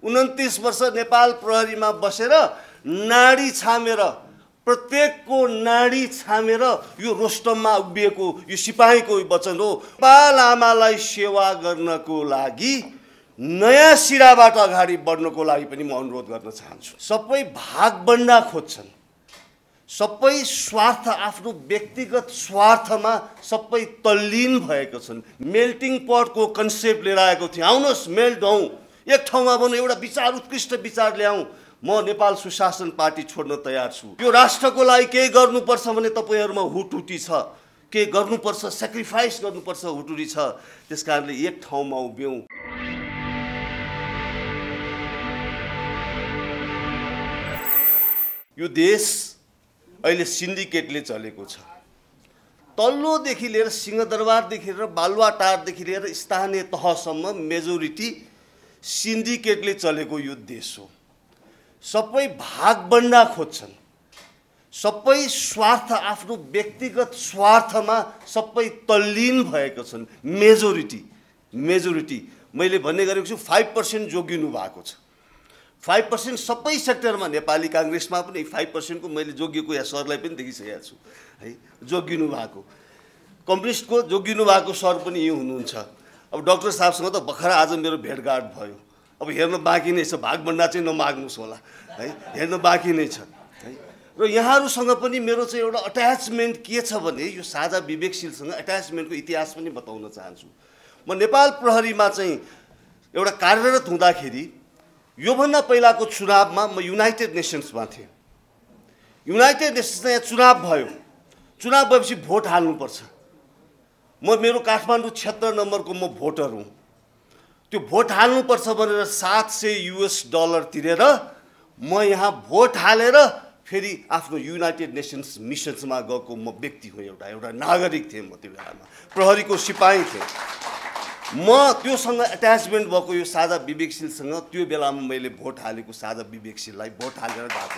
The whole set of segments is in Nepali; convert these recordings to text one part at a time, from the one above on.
29 वर्ष नेपाल प्रहरीमा बसेर नाडी छामेर प्रत्येकको नाडी छामेर यो रोस्टममा उभिएको यो सिपाहीको वचन हो। नेपाल आमालाई सेवा गर्नको लागि नयाँ सिराबाट अगाडि बढ्नको लागि पनि म अनुरोध गर्न चाहन्छु। सबै भागबण्डा खोज्छन्, सबै स्वार्थ आफ्नो व्यक्तिगत स्वार्थमा सबै तल्लीन भएको छन्। मेल्टिङ पटको कन्सेप्ट लिएर आएको थिएँ, आउनुहोस् मेल्ट हौँ, एक ठाउँमा बनु, एउटा विचार उत्कृष्ट विचार ल्याउँ। म नेपाल सुशासन पार्टी छोड्न तयार छु। यो राष्ट्रको लागि केही गर्नुपर्छ भने तपाईँहरूमा हुटहुटी छ, केही गर्नुपर्छ, सेक्रिफाइस गर्नुपर्छ, हुटुटी छ। त्यसकारणले एक ठाउँमा उभियौँ। यो देश अहिले सिन्डिकेटले चलेको छ। तल्लोदेखि लिएर सिंहदरबारदेखि लिएर बालुवाटारदेखि लिएर स्थानीय तहसम्म मेजोरिटी सिन्डिकेटले चलेको यो देश हो। सबै भागबण्डा खोज्छन्, सबै स्वार्थ आफ्नो व्यक्तिगत स्वार्थमा सबै तल्लीन भएको छन्। मेजोरिटी मैले भन्ने गरेको छु 5% जोगिनु भएको छ। 5% सबै सेक्टरमा, नेपाली काङ्ग्रेसमा पनि 5% को मैले जोगिएको या सरलाई पनि देखिसकेको छु है, जोगिनु भएको। कम्युनिस्टको जोगिनु भएको सर पनि यो हुनुहुन्छ। अब डाक्टर साहबसँग त भर्खर आज मेरो भेटघाट भयो। अब हेर्न बाँकी नै छ, भागबण्डा चाहिँ नमाग्नुहोस् होला है, हेर्न बाँकी नै छ है। र यहाँहरूसँग पनि मेरो चाहिँ एउटा अट्याचमेन्ट के छ भने यो साझा विवेकशीलसँग अट्याचमेन्टको इतिहास पनि बताउन चाहन्छु। म नेपाल प्रहरीमा चाहिँ एउटा कार्यरत हुँदाखेरि योभन्दा पहिलाको चुनावमा म युनाइटेड नेसन्समा थिएँ। युनाइटेड नेसन्समा यहाँ चुनाव भयो। चुनाव भएपछि भोट हाल्नुपर्छ। मेरो काठमाडौँ क्षेत्र नम्बरको म भोटर हुँ। त्यो भोट हाल्नुपर्छ भनेर $700 तिरेर म यहाँ भोट हालेर फेरि आफ्नो युनाइटेड नेसन्स मिसन्समा गएको म व्यक्ति हुँ। एउटा नागरिक थिएँ म। त्यो बेलामा प्रहरीको सिपाही थिएँ म। त्योसँग एट्याचमेन्ट भएको यो साझा विवेकशीलसँग त्यो बेलामा मैले भोट हालेको साझा विवेकशीललाई भोट हालेर गएको।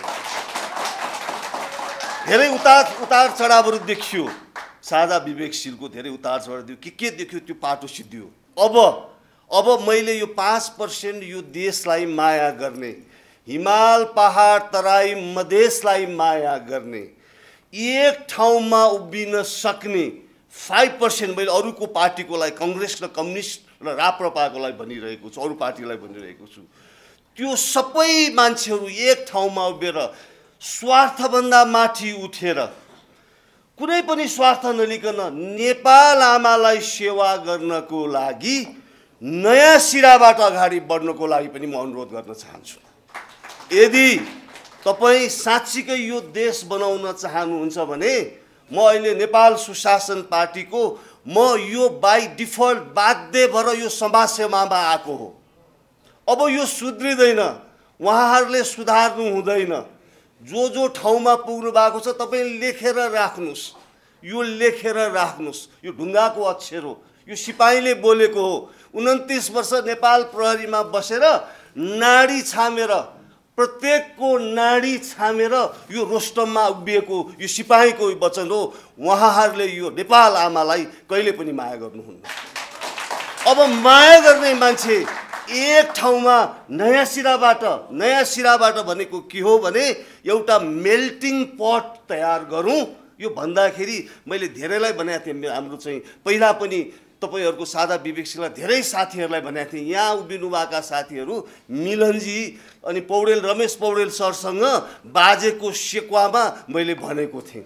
धेरै उतार चढावहरू देखियो, साझा विवेकशीलको धेरै उतार चढाव देखियो, के देखियो त्यो पाटो सिद्धियो। अब मैले यो 5% यो देशलाई माया गर्ने, हिमाल पहाड तराई मधेसलाई माया गर्ने, एक ठाउँमा उभिन सक्ने 5% मैले अरूको पार्टीको लागि, काङ्ग्रेस र कम्युनिस्ट र राप्रपाको लागि भनिरहेको छु, अरू पार्टीलाई भनिरहेको छु। त्यो सबै मान्छेहरू एक ठाउँमा उभिएर स्वार्थभन्दा माथि उठेर कुनै पनि स्वार्थ नलिकन नेपाल आमालाई सेवा गर्नको लागि नयाँ सिराबाट अगाडि बढ्नको लागि पनि म अनुरोध गर्न चाहन्छु। यदि तपाईँ साँच्चीकै यो देश बनाउन चाहनुहुन्छ भने म अहिले नेपाल सुशासन पार्टीको म यो बाई डिफल्ट बाध्य भएर यो समाजसेवामा आएको हो। अब यो सुध्रिँदैन, उहाँहरूले सुधार्नु हुँदैन। जो ठाउँमा पुग्नु भएको छ तपाईँ लेखेर राख्नुहोस्, यो लेखेर राख्नुहोस्। यो ढुङ्गाको अक्षर हो, यो सिपाहीले बोलेको हो। 29 वर्ष नेपाल प्रहरीमा बसेर नाडी छामेर प्रत्येकको नाडी छामेर यो रोस्टममा उभिएको यो सिपाहीको वचन हो। उहाँहरूले यो नेपाल आमालाई कहिले पनि माया गर्नुहुन्न। अब माया गर्ने मान्छे एक ठाउँमा नयाँ सिराबाट भनेको के हो भने एउटा मेल्टिङ पट तयार गरौँ। यो भन्दाखेरि मैले धेरैलाई भनेको थिएँ, हाम्रो चाहिँ पहिला पनि तपाईहरुको साझा विवेकशीललाई धेरै साथीहरूलाई भनेको थिएँ। यहाँ उभिनुभएका साथीहरू मिलनजी अनि पौडेल, रमेश पौडेल सरसँग बाजेको सेक्वामा मैले भनेको थिएँ।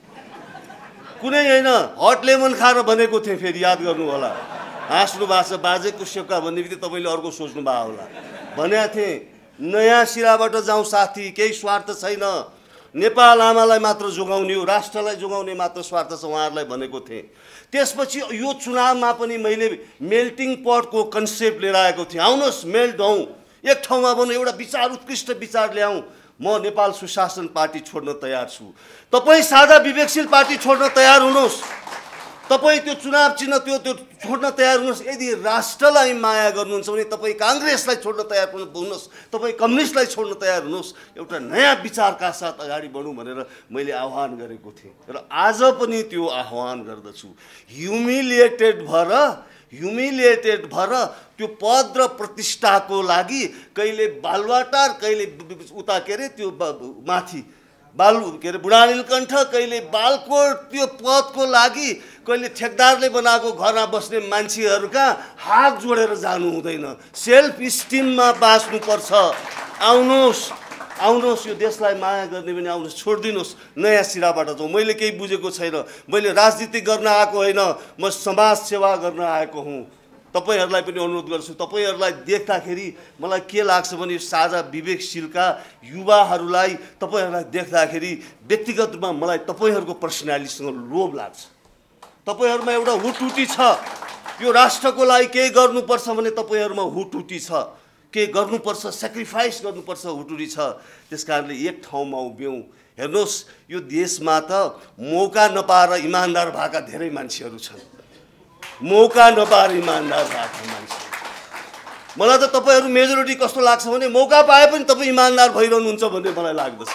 कुनै हैन, हट लेमन खाएर भनेको थिएँ। फेरि याद गर्नु होला, हाँस्नु भएको छ। बाजेको सेक्वा भन्ने बित्तिकै तपाईले अर्को सोच्नु भएको होला। भनेको थिएँ नयाँ सिराबाट जाउँ साथी, केही स्वार्थ छैन। नेपाल आमालाई मात्र जोगाउने हो, राष्ट्रलाई जोगाउने मात्र स्वार्थ छ, उहाँहरूलाई भनेको थिएँ। त्यसपछि यो चुनावमा पनि मैले मेल्टिङ पटको कन्सेप्ट लिएर आएको थिएँ। आउनुहोस् मेल्ट हौँ, एक ठाउँमा बनु, एउटा विचार उत्कृष्ट विचार ल्याउँ। म नेपाल सुशासन पार्टी छोड्न तयार छु। तपाईँ साझा विवेकशील पार्टी छोड्न तयार हुनुहोस्। तपाईँ त्यो चुनाव चिन्ह त्यो छोड्न तयार हुनुहोस्। यदि राष्ट्रलाई माया गर्नुहुन्छ भने तपाईँ काङ्ग्रेसलाई छोड्न तयार हुनुहोस्, तपाईँ कम्युनिस्टलाई छोड्न तयार हुनुहोस्। एउटा नयाँ विचारका साथ अगाडि बढौँ भनेर मैले आह्वान गरेको थिएँ र आज पनि त्यो आह्वान गर्दछु। ह्युमिलिएटेड भएर ह्युमिलिएटेड भएर त्यो पद र प्रतिष्ठाको लागि कहिले बालुवाटार, कहिले उता के अरे त्यो माथि बुढा नीलकण्ठ, कहिले बालकोट, त्यो पदको लागि कहिले ठेकदारले बनाएको घरमा बस्ने मान्छेहरूका हात जोडेर जानु हुँदैन। सेल्फ स्टिममा बाँच्नुपर्छ। आउनुहोस् यो देशलाई माया गर्ने पनि आउनुहोस्, छोडिदिनुहोस्, नयाँ सिराबाट जाउँ। मैले केही बुझेको छैन, मैले राजनीति गर्न आएको होइन, म समाज सेवा गर्न आएको हुँ। तपाईहरूलाई पनि अनुरोध गर्छु, तपाईहरूलाई देख्दाखेरि मलाई के लाग्छ भने साझा विवेकशीलका युवाहरूलाई तपाईहरूलाई देख्दाखेरि व्यक्तिगत रूपमा मलाई तपाईहरूको पर्सनालिटीसँग लोभ लाग्छ। तपाईहरूमा एउटा हुटुटी छ, यो राष्ट्रको लागि केही गर्नुपर्छ भने तपाईहरूमा हुटुटी छ, के गर्नुपर्छ, सेक्रिफाइस गर्नुपर्छ हुटुटी छ। त्यसकारणले एक ठाउँमा उभियौँ। हेर्नुहोस्, यो देशमा त मौका नपाएर इमान्दार भएका धेरै मान्छेहरू छन्। मौका नपाएर इमान्दार भएका मान्छे, मलाई त तपाईहरू मेजोरिटी कस्तो लाग्छ भने मौका पाए पनि तपाईँ इमान्दार भइरहनुहुन्छ भन्ने मलाई लाग्दछ,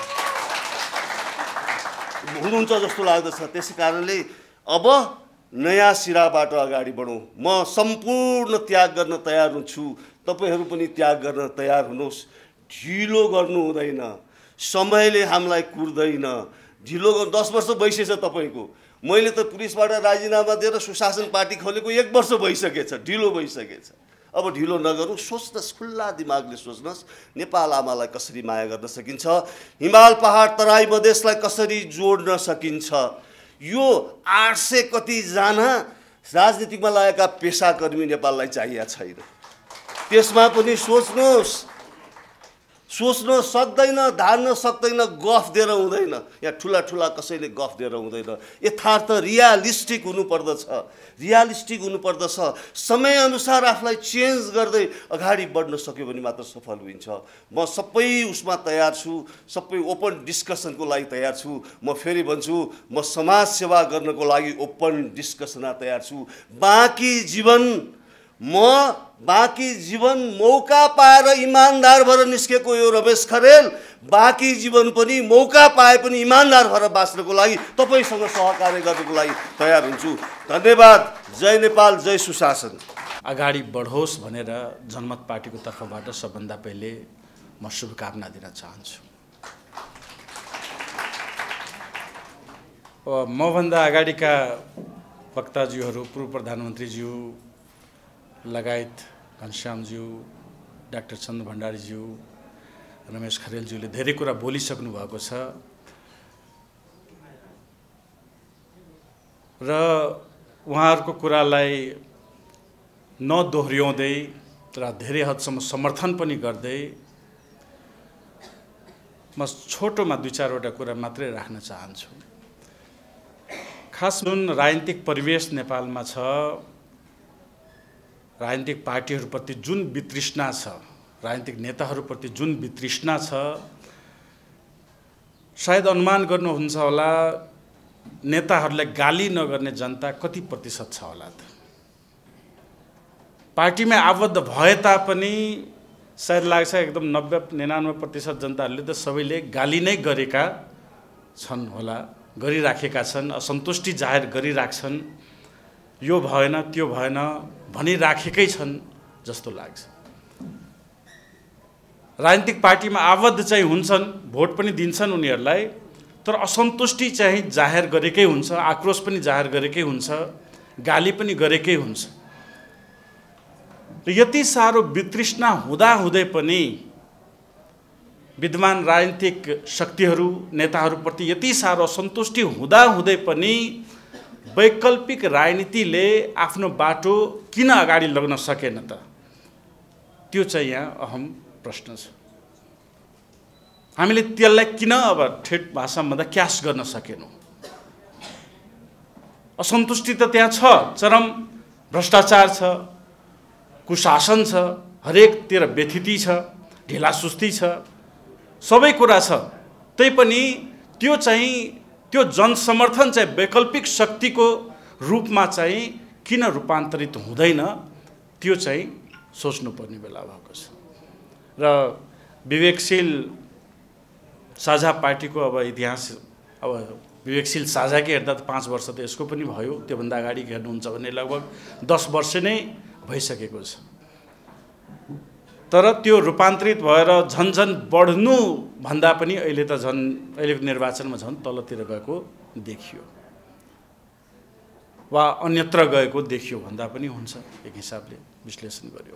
हुनुहुन्छ जस्तो लाग्दछ। त्यसै कारणले अब नयाँ सिराबाट अगाडि बढौँ। म सम्पूर्ण त्याग गर्न तयार हुन्छु, तपाईहरू पनि त्याग गर्न तयार हुनुहोस्। ढिलो गर्नु हुँदैन, समयले हामीलाई कुर्दैन। ढिलो 10 वर्ष भइसकेछ तपाईँको। मैले त पुलिसबाट राजीनामा दिएर सुशासन पार्टी खोलेको 1 वर्ष भइसकेछ, ढिलो भइसकेछ। अब ढिलो नगरौँ, सोच्नुहोस्, खुल्ला दिमागले सोच्नुहोस्, नेपाल आमालाई कसरी माया गर्न सकिन्छ, हिमाल पहाड तराई मधेसलाई कसरी जोड्न सकिन्छ। यो 800 कतिजना राजनीतिमा लागेका पेसाकर्मी नेपाललाई चाहिएको छैन। त्यसमा पनि सोच्न सक्दैन, धान्न सक्दैन, गफ दिएर हुँदैन। यहाँ ठुला ठुला कसैले गफ दिएर हुँदैन। यथार्थ रियालिस्टिक हुनुपर्दछ। समयअनुसार आफूलाई चेन्ज गर्दै अगाडि बढ्न सक्यो भने मात्र सफल हुन्छ। म सबै उसमा तयार छु, सबै ओपन डिस्कसनको लागि तयार छु। म फेरि भन्छु, म समाज सेवा गर्नको लागि ओपन डिस्कसनमा तयार छु। बाँकी जीवन मौका पाएर इमान्दार भएर निस्केको यो रमेश खरेल बाँकी जीवन पनि मौका पाए पनि इमान्दार भएर बाँच्नको लागि तपाईसँग सहकार्य गर्नको लागि तयार हुन्छु। धन्यवाद। जय नेपाल, जय सुशासन। अगाडि बढोस् भनेर जनमत पार्टीको तर्फबाट सबभन्दा पहिले म शुभकामना दिन चाहन्छु। मभन्दा अगाडिका वक्ताज्यूहरू, पूर्व प्रधानमन्त्रीज्यू लगायत घनश्यामज्यू, डाक्टर चन्द्र भण्डारीज्यू, रमेश खरेलज्यूले धेरै कुरा बोलिसक्नु भएको छ र उहाँहरूको कुरालाई नदोहोर्याउँदै र धेरै हदसम्म समर्थन पनि गर्दै म छोटोमा 2-4वटा कुरा मात्रै राख्न चाहन्छु। खास जुन राजनीतिक परिवेश नेपालमा छ, राजनीतिक पार्टीहरूप्रति जुन वितृष्णा छ, राजनीतिक नेताहरूप्रति जुन वितृष्णा छ, सायद अनुमान गर्नुहुन्छ होला नेताहरूलाई गाली नगर्ने जनता कति प्रतिशत छ होला त। पार्टीमा आबद्ध भए तापनि सायद लाग्छ एकदम 90-99% जनताहरूले त सबैले गाली नै गरेका छन् होला, गरिराखेका छन्, असन्तुष्टि जाहेर गरिराख्छन्, यो भएन त्यो भएन भनिराखेकै छन् जस्तो लाग्छ। राजनीतिक पार्टीमा आबद्ध चाहिँ हुन्छन्, भोट पनि दिन्छन् उनीहरूलाई, तर असन्तुष्टि चाहिँ जाहेर गरेकै हुन्छ, आक्रोश पनि जाहेर गरेकै हुन्छ, गाली पनि गरेकै हुन्छ। र यति साह्रो वितृष्णा हुँदाहुँदै पनि विद्यमान राजनीतिक शक्तिहरू, नेताहरूप्रति यति साह्रो असन्तुष्टि हुँदाहुँदै पनि वैकल्पिक राजनीतिले आफ्नो बाटो किन अगाडि लग्न सकेन त? त्यो चाहिँ यहाँ अहम प्रश्न छ। हामीले त्यसलाई किन अब ठेट भाषामा भन्दा क्यास गर्न सकेनौँ? असन्तुष्टि त त्यहाँ छ, चरम भ्रष्टाचार छ, कुशासन छ, हरेकतिर व्यथिति छ, ढिलासुस्ती छ, सबै कुरा छ। तैपनि त्यो जनसमर्थन चाहिँ वैकल्पिक शक्तिको रूपमा चाहिँ किन रूपान्तरित हुँदैन, त्यो चाहिँ सोच्नुपर्ने बेला भएको छ। र विवेकशील साझा पार्टीको अब इतिहास अब विवेकशील साझाकै हेर्दा त 5 वर्ष त यसको पनि भयो, त्योभन्दा अगाडि हेर्नुहुन्छ भने लगभग 10 वर्ष नै भइसकेको छ। तर त्यो रूपान्तरित भएर झन्झन बढ्नु भन्दा पनि अहिले त अहिलेको निर्वाचनमा झन् तलतिर गएको देखियो वा अन्यत्र गएको देखियो भन्दा पनि हुन्छ एक हिसाबले विश्लेषण गर्यो।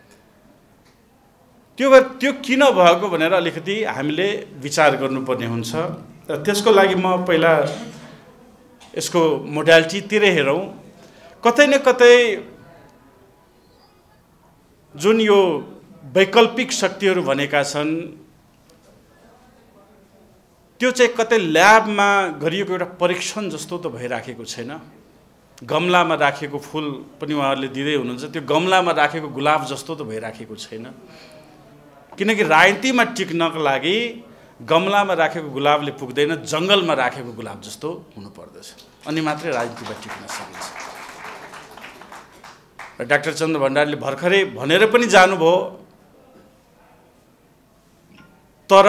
त्यो किन भएको भनेर अलिकति हामीले विचार गर्नुपर्ने हुन्छ र त्यसको लागि म पहिला यसको मोडालिटीतिर हेरौँ। कतै न कतै जुन यो वैकल्पिक शक्तिहरू भनेका छन् त्यो चाहिँ कतै ल्याबमा गरिएको एउटा परीक्षण जस्तो त भइराखेको छैन। गमलामा राखेको फुल पनि उहाँहरूले दिँदै हुनुहुन्छ, त्यो गमलामा राखेको गुलाब जस्तो त भइराखेको छैन। किनकि राजनीतिमा टिक्नको लागि गमलामा राखेको गुलाबले पुग्दैन, जङ्गलमा राखेको गुलाब जस्तो हुनुपर्दछ, अनि मात्रै राजनीतिमा टिक्न सकिन्छ। डाक्टर चन्द्र भण्डारीले भर्खरै भनेर पनि जानुभयो, तर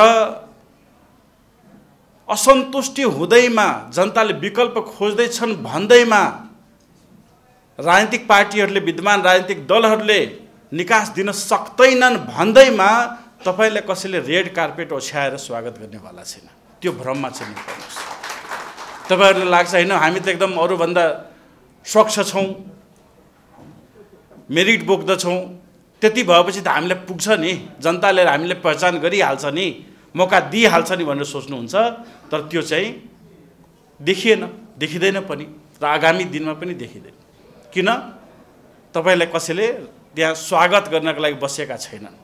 असन्तुष्टि हुँदैमा जनताले विकल्प खोज्दैछन् भन्दैमा राजनीतिक पार्टीहरूले, विद्यमान राजनीतिक दलहरूले निकास दिन सक्दैनन् भन्दैमा तपाईलाई कसैले रेड कार्पेट ओछ्याएर स्वागत गर्नेवाला छैन। त्यो भ्रममा चाहिँ नपर्नुहोस्। तपाईहरुलाई लाग्छ हैन हामी त एकदम अरूभन्दा स्वच्छ छौं, मेरिट बोक्दछौं, त्यति भएपछि त हामीलाई पुग्छ नि, जनताले हामीले पहिचान गरिहाल्छ नि, मौका दिइहाल्छ नि भनेर सोच्नुहुन्छ। तर त्यो चाहिँ देखिएन, देखिँदैन पनि र आगामी दिनमा पनि देखिँदैन। किन? तपाईलाई कसैले त्यहाँ स्वागत गर्नको लागि बसेका छैनन्।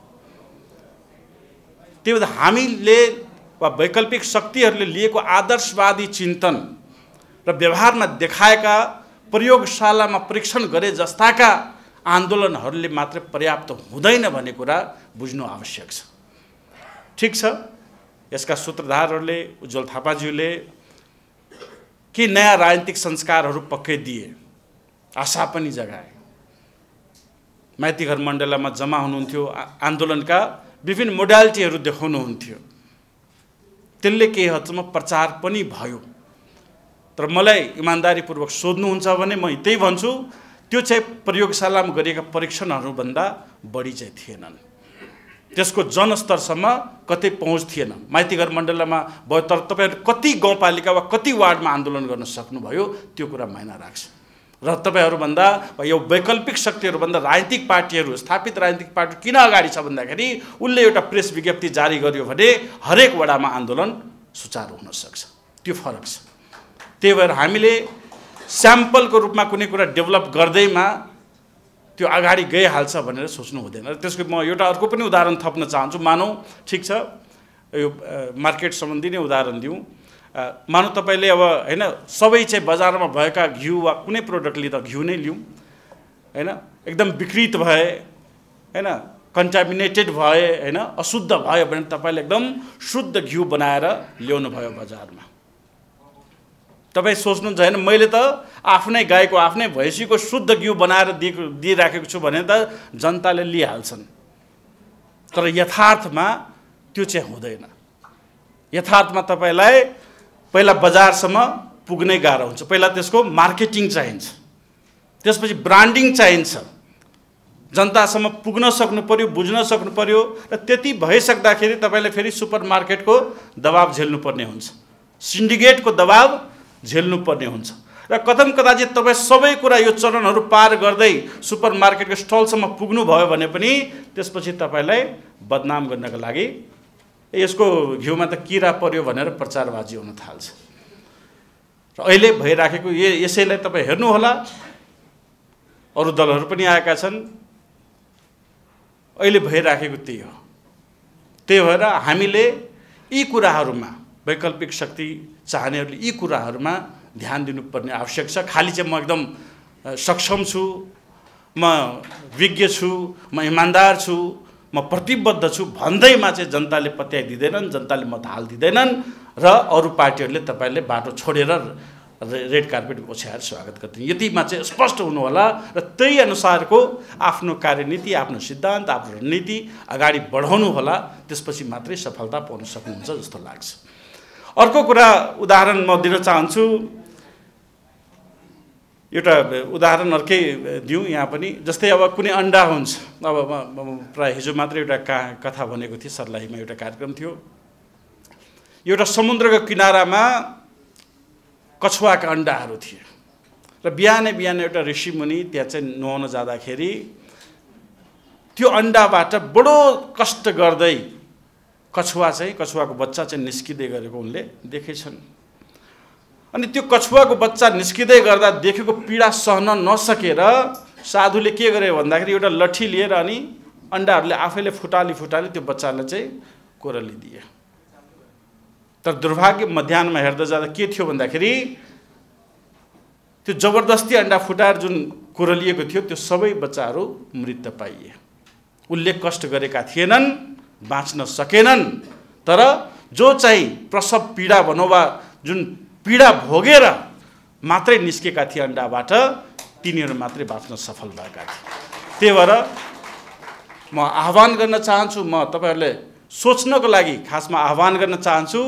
त्यो भएर हामीले वा वैकल्पिक शक्तिहरूले लिएको आदर्शवादी चिन्तन र व्यवहारमा देखाएका प्रयोगशालामा परीक्षण गरे जस्ताका आन्दोलनहरूले मात्र पर्याप्त हुँदैन भन्ने कुरा बुझ्नु आवश्यक छ। ठीक छ, यसका सूत्रधारहरूले, उज्जवल थापाज्यूले के नयाँ राजनीतिक संस्कारहरू पक्कै दिए, आशा पनि जगाए। माइतीघर मण्डलामा जम्मा हुनुहुन्थ्यो, आन्दोलनका विभिन्न मोडालिटीहरू देखाउनुहुन्थ्यो, त्यसले केही हदसम्म प्रचार पनि भयो। तर मलाई इमानदारीपूर्वक सोध्नुहुन्छ भने म त्यही भन्छु, त्यो चाहिँ प्रयोगशालामा गरिएका परीक्षणहरूभन्दा बढी चाहिँ थिएनन्। त्यसको जनस्तरसम्म कतै पहुँच थिएन। माइतीघर मण्डलमा भयो, तर तपाईहरु कति गाउँपालिका वा कति वार्डमा आन्दोलन गर्न सक्नुभयो त्यो कुरा मायना राख्छ। र तपाईहरुभन्दा यो वैकल्पिक शक्तिहरूभन्दा राजनीतिक पार्टीहरू, स्थापित राजनीतिक पार्टी किन अगाडि छ भन्दाखेरि उनले एउटा प्रेस विज्ञप्ति जारी गर्यो भने हरेक वडामा आन्दोलन सुचारू हुन सक्छ। त्यो फरक छ। त्यही भएर हामीले स्याम्पलको रूपमा कुनै कुरा डेभलप गर्दैमा त्यो अगाडि गइहाल्छ भनेर सोच्नु हुँदैन। र त्यसको म एउटा अर्को पनि उदाहरण थप्न चाहन्छु। मानौँ ठिक छ, यो मार्केट सम्बन्धी नै उदाहरण दिउँ। मानौँ तपाईले अब हैन सबै चाहिँ बजारमा भएका घिउ वा कुनै प्रोडक्ट लिँदा घिउ नै लिउँ हैन, एकदम विकृत भए हैन, कन्टामिनेटेड भए हैन, अशुद्ध भयो भने तपाईले एकदम शुद्ध घिउ बनाएर ल्याउनु भयो बजारमा। तपाई सोच्नुहुन्छ हैन मैले त आफ्नै गाईको आफ्नै भैँसीको शुद्ध घिउ बनाएर दिइराखेको छु भने त जनताले लिइहाल्छन्। तर यथार्थमा त्यो चाहिँ हुँदैन। यथार्थमा तपाईलाई पहिला बजारसम्म पुग्नै गाह्रो हुन्छ। पहिला त्यसको मार्केटिङ चाहिन्छ, त्यसपछि ब्रान्डिङ चाहिन्छ, जनतासम्म पुग्न सक्नु पर्यो, बुझ्न सक्नु पर्यो। र त्यति भइसक्दाखेरि तपाईले फेरि सुपरमार्केटको दबाब झेल्नुपर्ने हुन्छ, सिन्डिकेटको दबाब झेल्नुपर्ने हुन्छ। र कदम कदाचित तपाईँ सबै कुरा यो चरणहरू पार गर्दै सुपरमार्केटको स्टलसम्म पुग्नु भयो भने पनि त्यसपछि तपाईलाई बदनाम गर्नको लागि यसको घिउमा त किरा पर्यो भनेर प्रचारबाजी हुन थाल्छ। र अहिले भइराखेको यसैलाई तपाईँ हेर्नुहोला, अरू दलहरू पनि आएका छन्, अहिले भइराखेको त्यही हो। त्यही भएर हामीले यी कुराहरूमा, वैकल्पिक शक्ति चाहनेहरूले यी कुराहरूमा ध्यान दिनुपर्ने आवश्यक छ। खालि चाहिँ म एकदम सक्षम छु, म विज्ञ छु, म इमान्दार छु, म प्रतिबद्ध छु भन्दैमा चाहिँ जनताले पत्याइदिँदैनन्, जनताले मत हालिदिँदैनन् र अरू पार्टीहरूले तपाईँले बाटो छोडेर रेड कार्पेट ओछ्याएर स्वागत गर्दैन। यतिमा चाहिँ स्पष्ट हुनु होला र त्यही अनुसारको आफ्नो कार्यनीति, आफ्नो सिद्धान्त, आफ्नो रणनीति अगाडि बढाउनु होला। त्यसपछि मात्रै सफलता पाउन सक्नुहुन्छ जस्तो लाग्छ। अर्को कुरा उदाहरण म दिन चाहन्छु। एउटा उदाहरण अर्कै दिउँ यहाँ पनि। जस्तै अब कुनै अन्डा हुन्छ, अब प्राय हिजो मात्रै एउटा कथा भनेको थिएँ, सर्लाहीमा एउटा कार्यक्रम थियो। एउटा समुद्रको किनारामा कछुवाका अन्डाहरू थिए र बिहानै बिहानै एउटा ऋषिमुनि त्यहाँ चाहिँ नुहाउन जाँदाखेरि त्यो अन्डाबाट बडो कष्ट गर्दै कछुवाको बच्चा चाहिँ निस्किँदै गरेको उनले देखेछन्। अनि त्यो कछुवाको बच्चा निस्किँदै गर्दा देखेको पीडा सहन नसकेर साधुले के गरे भन्दाखेरि एउटा लट्ठी लिएर अनि अन्डाहरूले आफैले फुटाली त्यो बच्चालाई चाहिँ कोरलिदिए। तर दुर्भाग्य मध्याहमा हेर्दा जाँदा के थियो भन्दाखेरि त्यो जबरजस्ती अन्डा फुटाएर जुन कोरलिएको थियो त्यो सबै बच्चाहरू मृत पाइए। उनले कष्ट गरेका थिएनन्, बाँच्न सकेनन्। तर जो चाहिँ प्रसव पीडा भनौँ वा जुन पीडा भोगेर मात्रै निस्केका थिए अन्डाबाट, तिनीहरू मात्रै बाँच्न सफल भएका थिए। त्यही भएर म आह्वान गर्न चाहन्छु, म तपाईहरूले सोच्नको लागि खासमा आह्वान गर्न चाहन्छु,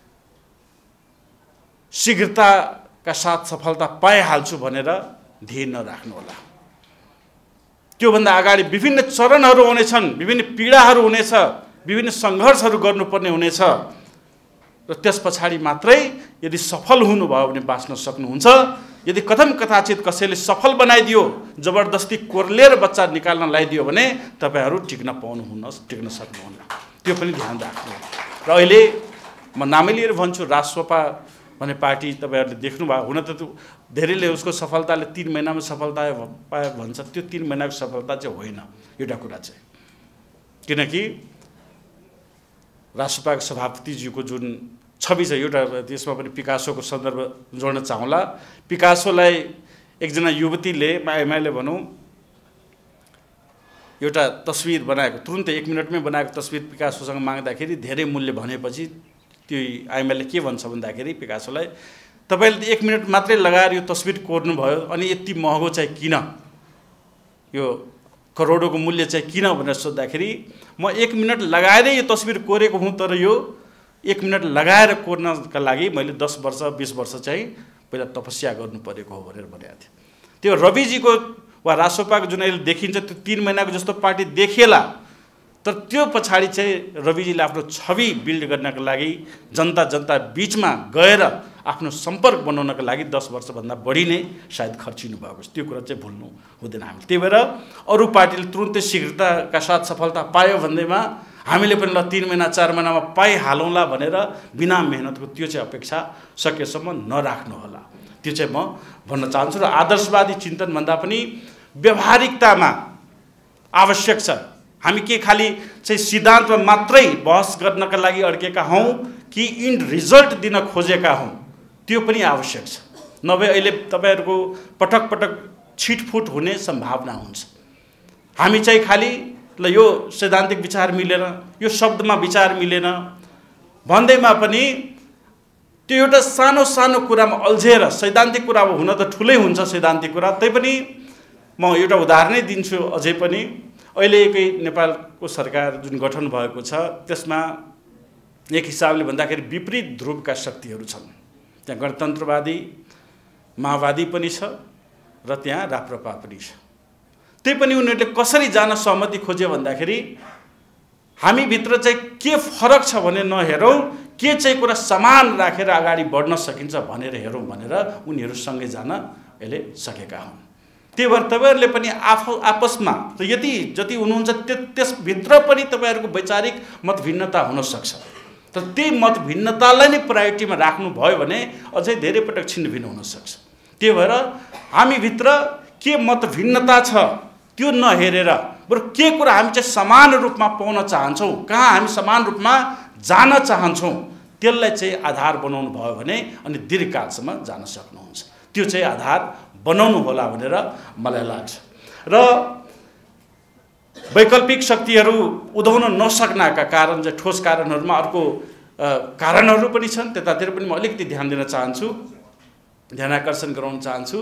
शीघ्रताका साथ सफलता पाइहाल्छु भनेर ध्येय नराख्नुहोला। त्योभन्दा अगाडि विभिन्न चरणहरू हुनेछन्, विभिन्न पीडाहरू हुनेछ, विभिन्न सङ्घर्षहरू गर्नुपर्ने हुनेछ र त्यस पछाडि मात्रै यदि सफल हुनुभयो भने बाँच्न सक्नुहुन्छ। यदि कथम कथाचित कसैले सफल बनाइदियो, जबरजस्ती कोर्लेर बच्चा निकाल्न लगाइदियो भने तपाईँहरू टिक्न सक्नुहुन्न। त्यो पनि ध्यान राख्नु। र अहिले म नामै लिएर भन्छु, राजसपा भन्ने पार्टी तपाईँहरूले देख्नुभयो। हुन त धेरैले उसको सफलताले 3 महिनामा सफलता पायो भन्छ, त्यो 3 महिनाको सफलता चाहिँ होइन एउटा कुरा चाहिँ। किनकि राजसपाको सभापतिज्यूको जुन छवि छ, एउटा त्यसमा पनि पिकासोको सन्दर्भ जोड्न चाहँला। पिकासोलाई एकजना युवतीले एमआईले भनौँ एउटा तस्विर बनाएको, तुरुन्तै 1 मिनटमै बनाएको तस्विर पिकासोसँग माग्दाखेरि धेरै मूल्य भनेपछि त्यो आइएमएलले के भन्छ भन्दाखेरि पिकासोलाई, तपाईँले 1 मिनट मात्रै लगाएर यो तस्विर कोर्नुभयो अनि यति महँगो चाहिँ किन, यो करोडौँको मूल्य चाहिँ किन भनेर सोद्धाखेरि म 1 मिनट लगाएरै यो तस्विर कोरेको हुँ, तर यो 1 मिनट लगाएर कोर्नका लागि मैले 10 वर्ष 20 वर्ष चाहिँ पहिला तपस्या गर्नु परेको हो भनेर भनेको थिएँ। त्यो रविजीको वा राजसपाको जुन अहिले देखिन्छ त्यो 3 महिनाको जस्तो पार्टी देखिएला, तर त्यो पछाडि चाहिँ रविजीले आफ्नो छवि बिल्ड गर्नको लागि जनता बिचमा गएर आफ्नो सम्पर्क बनाउनको लागि 10 वर्षभन्दा बढी नै सायद खर्चिनु भएको छ। त्यो कुरा चाहिँ भुल्नु हुँदैन हामीले। त्यही भएर अरू पार्टीले तुरुन्तै शीघ्रताका साथ सफलता पायो भन्दैमा हामीले पनि ल 3 महिना 4 महिनामा पाइहालौँला भनेर बिना मेहनतको त्यो चाहिँ अपेक्षा सकेसम्म नराख्नुहोला। त्यो चाहिँ म भन्न चाहन्छु। र आदर्शवादी चिन्तन भन्दा पनि व्यवहारिकतामा आवश्यक छ। हामी के खालि चाहिँ सिद्धान्तमा मात्रै बहस गर्नका लागि अड्केका हौँ कि इन रिजल्ट दिन खोजेका हौँ, त्यो पनि आवश्यक छ। नभए अहिले तपाईँहरूको पटक पटक छिटफुट हुने सम्भावना हुन्छ। हामी चाहिँ खालि ल यो सैद्धान्तिक विचार मिलेन, यो शब्दमा विचार मिलेन भन्दैमा पनि त्यो एउटा सानो सानो कुरामा अल्झेर, सैद्धान्तिक कुरा अब हुन त ठुलै हुन्छ सैद्धान्तिक कुरा, तैपनि म एउटा उदाहरणै दिन्छु। अझै पनि अहिलेकै नेपालको सरकार जुन गठन भएको छ त्यसमा एक हिसाबले भन्दाखेरि विपरीत ध्रुवका शक्तिहरू छन्। त्यहाँ गणतन्त्रवादी माओवादी पनि छ र त्यहाँ राप्रपा पनि छ। त्यही पनि उनीहरूले कसरी जान सहमति खोज्यो भन्दाखेरि हामीभित्र चाहिँ के फरक छ भने नहेरौँ, के चाहिँ कुरा समान राखेर अगाडि बढ्न सकिन्छ भनेर हेरौँ भनेर उनीहरूसँगै जान अहिले सकेका हुन्। त्यही भएर तपाईँहरूले पनि आपसमा जति हुनुहुन्छ त्यसभित्र पनि तपाईँहरूको वैचारिक मतभिन्नता हुनसक्छ, तर त्यही मतभिन्नतालाई नै प्रायोरिटीमा राख्नुभयो भने अझै धेरै पटक छिन्नभिन्न हुनसक्छ। त्यही भएर हामीभित्र के मतभिन्नता छ त्यो नहेरेर बरु के कुरा हामी चाहिँ समान रूपमा पाउन चाहन्छौँ, कहाँ हामी समान रूपमा जान चाहन्छौँ, त्यसलाई चाहिँ आधार बनाउनु भयो भने अनि दीर्घकालसम्म जान सक्नुहुन्छ। त्यो चाहिँ आधार बनाउनु होला भनेर मलाई लाग्छ। र वैकल्पिक शक्तिहरू उदाउन नसक्नका कारण चाहिँ ठोस कारणहरूमा अर्को कारणहरू पनि छन्, त्यतातिर पनि म अलिकति ध्यान दिन चाहन्छु, ध्यान आकर्षण गराउन चाहन्छु।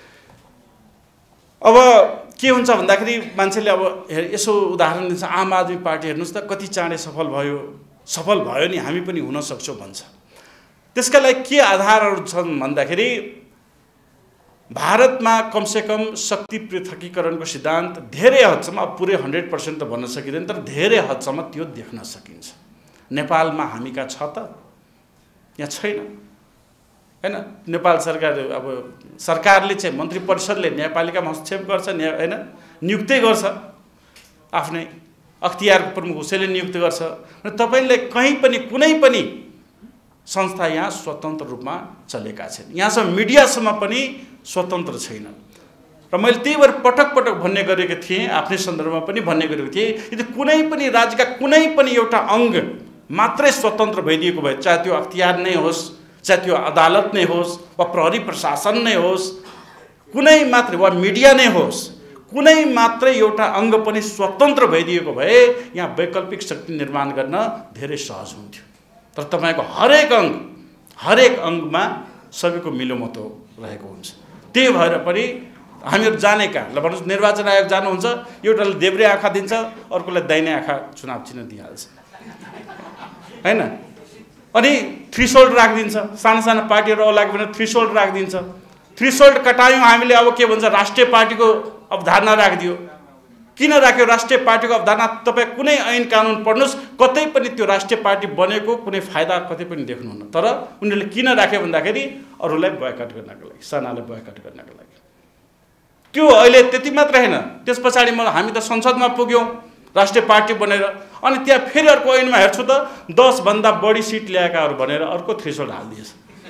अब के हुन्छ भन्दाखेरि मान्छेले अब यसो उदाहरण दिन्छ, आम आदमी पार्टी हेर्नुहोस् त कति चाँडै सफल भयो नि हामी पनि हुन सक्छौँ भन्छ। त्यसका लागि के आधारहरू छन् भन्दाखेरि भारतमा कमसेकम शक्ति पृथकीकरणको सिद्धान्त धेरै हदसम्म, अब पुरै 100% त भन्न सकिँदैन, तर धेरै हदसम्म त्यो देख्न सकिन्छ। नेपालमा हामीका छ त, यहाँ छैन हैन। नेपाल सरकार अब सरकारले चाहिँ मन्त्री परिषदले न्यायपालिकामा हस्तक्षेप गर्छ हैन, नियुक्ति गर्छ, आफ्नै अख्तियारको प्रमुख उसैले नियुक्त गर्छ। र तपाईले कहीँ पनि कुनै पनि संस्था यहाँ स्वतन्त्र रूपमा चलेका छैन। यहाँसम्म मिडियासम्म पनि स्वतन्त्र छैन। र मैले त्यही भएर पटक पटक भन्ने गरेको थिएँ, आफ्नै सन्दर्भमा पनि भन्ने गरेको थिएँ, यदि कुनै पनि राज्यका कुनै पनि एउटा अङ्ग मात्रै स्वतन्त्र भइदिएको भए, चाहे त्यो अख्तियार नै होस्, चाहे त्यो अदालत नै होस्, वा प्रहरी प्रशासन नै होस्, कुनै मात्रै, वा मिडिया नै होस्, कुनै मात्रै एउटा अङ्ग पनि स्वतन्त्र भइदिएको भए यहाँ वैकल्पिक शक्ति निर्माण गर्न धेरै सहज हुन्थ्यो। तर तपाईँको हरेक अङ्गमा सबैको मिलोमतो रहेको हुन्छ। त्यही भएर पनि हामीहरू जानेका, ल भन्नुहोस् निर्वाचन आयोग जानुहुन्छ, एउटाले देब्रे आँखा दिन्छ, अर्कोलाई दाहिने आँखा चुनाव चिन्ह दिइहाल्छ हैन। अनि थ्रेसोल्ड राखिदिन्छ, साना साना पार्टीहरू अलाग भने थ्रेसोल्ड राखिदिन्छ। थ्रेसोल्ड कटायौँ हामीले, अब के भन्छ राष्ट्रिय पार्टीको अवधारणा राखिदियो। किन राख्यो राष्ट्रिय पार्टीको अवधारणा? तपाईँ कुनै ऐन कानुन पढ्नुहोस्, कतै पनि त्यो राष्ट्रिय पार्टी बनेको कुनै फाइदा कतै पनि देख्नुहुन्न। तर उनीहरूले किन राख्यो भन्दाखेरि अरूलाई बयकट गर्नको लागि, सानालाई बयकट गर्नको लागि। त्यो अहिले त्यति मात्र होइन, त्यस पछाडि हामी त संसदमा पुग्यौँ राष्ट्रिय पार्टी बनेर, अनि त्यहाँ फेरि अर्को ऐनमा हेर्छु त 10 भन्दा बढी सिट ल्याएकाहरू भनेर अर्को थ्रेसोल्ड हालिदिएछ।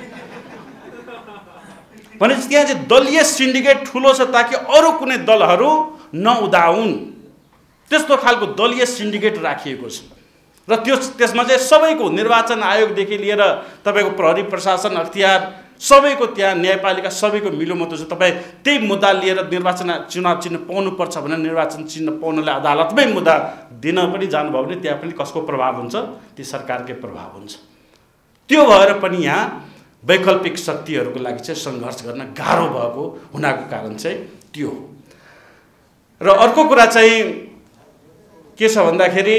भनेपछि त्यहाँ चाहिँ दलीय सिन्डिकेट ठुलो छ, ताकि अरू कुनै दलहरू नउदाउन्, त्यस्तो खालको दलीय सिन्डिकेट राखिएको छ। र त्यसमा चाहिँ सबैको, निर्वाचन आयोगदेखि लिएर तपाईँको प्रहरी प्रशासन, अख्तियार, सबैको, त्यहाँ न्यायपालिका सबैको मिलोमतो छ। तपाईँ त्यही मुद्दा लिएर निर्वाचन चुनाव चिन्ह पाउनुपर्छ भने निर्वाचन चिन्ह पाउनलाई अदालतमै मुद्दा दिन पनि जानुभयो भने त्यहाँ पनि कसको प्रभाव हुन्छ? ती सरकारकै प्रभाव हुन्छ। त्यो भएर पनि यहाँ वैकल्पिक शक्तिहरूको लागि चाहिँ सङ्घर्ष गर्न गाह्रो भएको हुनाको कारण चाहिँ त्यो हो। र अर्को कुरा चाहिँ के छ भन्दाखेरि,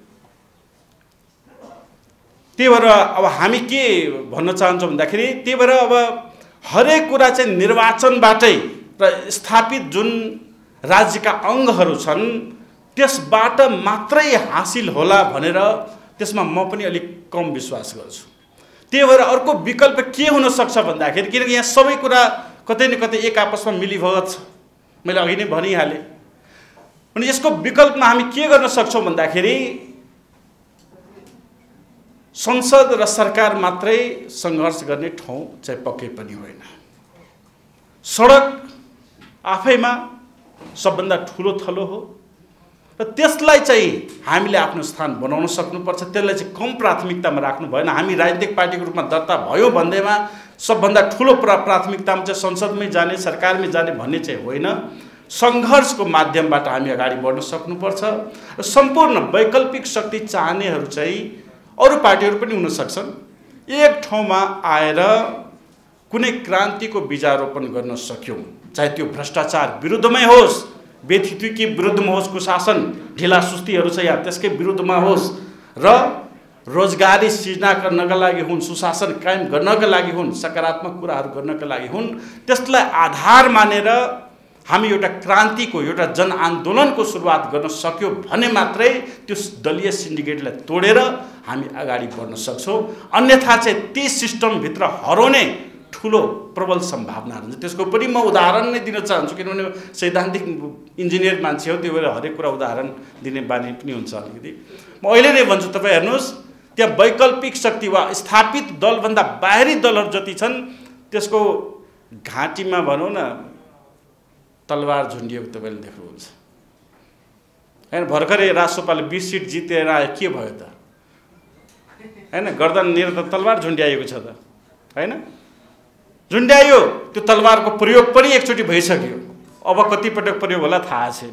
त्यही भएर अब हामी के भन्न चाहन्छौँ भन्दाखेरि, त्यही भएर अब हरेक कुरा चाहिँ निर्वाचनबाटै र स्थापित जुन राज्यका अङ्गहरू छन् त्यसबाट मात्रै हासिल होला भनेर त्यसमा म पनि अलिक कम विश्वास गर्छु। त्यही भएर अर्को विकल्प के हुन सक्छ भन्दाखेरि, किनकि यहाँ सबै कुरा कतै न कतै एक आपसमा मिलिभगत छ, मैले अघि नै भनिहालेँ। अनि यसको विकल्पमा हामी के गर्न सक्छौँ भन्दाखेरि, संसद र सरकार मात्रै सङ्घर्ष गर्ने ठाउँ चाहिँ पक्कै पनि होइन। सडक आफैमा सबभन्दा ठुलो थलो हो, र त्यसलाई चाहिँ हामीले आफ्नो स्थान बनाउन सक्नुपर्छ। त्यसलाई चाहिँ कम प्राथमिकतामा राख्नु भएन। हामी राजनीतिक पार्टीको रूपमा दर्ता भयो भन्दैमा सबभन्दा ठुलो प्राथमिकतामा चाहिँ संसदमै जाने, सरकारमै जाने भन्ने चाहिँ होइन। सङ्घर्षको माध्यमबाट हामी अगाडि बढ्न सक्नुपर्छ। र सम्पूर्ण वैकल्पिक शक्ति चाहनेहरू चाहिँ, अरू पार्टीहरू पनि हुन सक्छन्, एक ठाउँमा आएर कुनै क्रान्तिको बीजारोपण गर्न सक्यौँ, चाहे त्यो भ्रष्टाचार विरुद्धमै होस्, बेथितुकी विरुद्धमा होस्, कुशासन ढिला सुस्तीहरू छ यहाँ त्यसकै विरुद्धमा होस्, र रोजगारी सृजना गर्नका लागि हुन्, सुशासन कायम गर्नका लागि हुन्, सकारात्मक कुराहरू गर्नका लागि हुन्, त्यसलाई आधार मानेर हामी एउटा क्रान्तिको, एउटा जनआन्दोलनको सुरुवात गर्न सक्यो भने मात्रै त्यो दलीय सिन्डिकेटलाई तोडेर हामी अगाडि बढ्न सक्छौँ। अन्यथा चाहिँ त्यही सिस्टमभित्र हराउने ठुलो प्रबल सम्भावनाहरू हुन्छ। त्यसको पनि म उदाहरण नै दिन चाहन्छु, किनभने सैद्धान्तिक इन्जिनियर मान्छे हो, त्यो भएर हरेक कुरा उदाहरण दिने बानी पनि हुन्छ अलिकति। म अहिले नै भन्छु, तपाईँ हेर्नुहोस्, त्यहाँ वैकल्पिक शक्ति वा स्थापित दलभन्दा बाहिरी दलहरू जति छन् त्यसको घाँटीमा भनौँ न तलवार झुन्डिएको तपाईँले देख्नुहुन्छ हैन। भर्खरै राजसपाले 20 सिट जितेर आयो, के भयो त हैन? गर्दननिर त तलवार झुन्ड्याएको छ त हैन? झुन्ड्यायो, त्यो तलवारको प्रयोग पनि एकचोटि भइसक्यो, अब कति पटक प्रयोग होला थाहा छैन।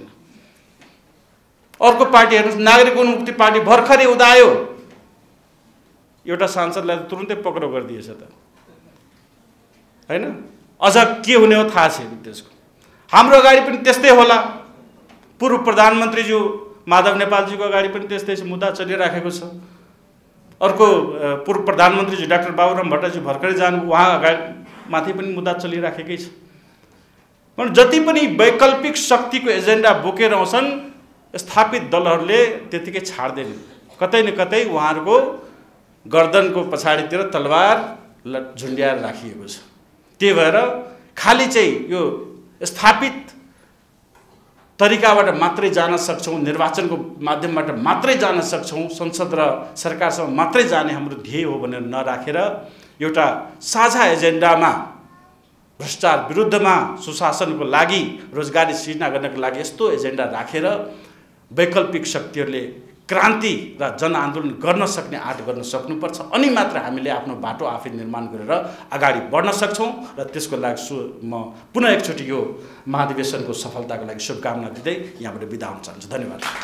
अर्को पार्टी हेर्नुहोस्, नागरिक उन्मुक्ति पार्टी भर्खरै उदायो, एउटा सांसदलाई तुरुन्तै पक्राउ गरिदिएछ त हैन? अझ के हुने हो थाहा छैन त्यसको। हाम्रो अगाडि पनि त्यस्तै होला, पूर्व प्रधानमन्त्रीज्यू माधव नेपालजीको अगाडि पनि त्यस्तै मुद्दा चलिराखेको छ। अर्को पूर्व प्रधानमन्त्री डाक्टर बाबुराम भट्टराजी भर्खरै जानु, उहाँ अगाडि माथि पनि मुद्दा चलिराखेकै छ। जति पनि वैकल्पिक शक्तिको एजेन्डा बोकेर आउँछन् स्थापित दलहरूले त्यतिकै छाड्दैन, कतै न कतै उहाँहरूको गर्दनको पछाडितिर तलवार झुन्ड्याएर राखिएको छ। त्यही भएर खालि चाहिँ यो स्थापित तरिकाबाट मात्रै जान सक्छौँ, निर्वाचनको माध्यमबाट मात्रै जान सक्छौँ, संसद र सरकारसँग मात्रै जाने हाम्रो ध्येय हो भनेर नराखेर एउटा साझा एजेन्डामा भ्रष्टाचार विरुद्धमा, सुशासनको लागि, रोजगारी सृजना गर्नको लागि यस्तो एजेन्डा राखेर वैकल्पिक शक्तिहरूले क्रान्ति र जनआन्दोलन गर्न सक्ने आँट गर्न सक्नुपर्छ। अनि मात्र हामीले आफ्नो बाटो आफै निर्माण गरेर अगाडि बढ्न सक्छौँ। र त्यसको लागि म पुनः एकचोटि यो महाधिवेशनको सफलताको लागि शुभकामना दिँदै यहाँबाट बिदा हुन चाहन्छु। धन्यवाद।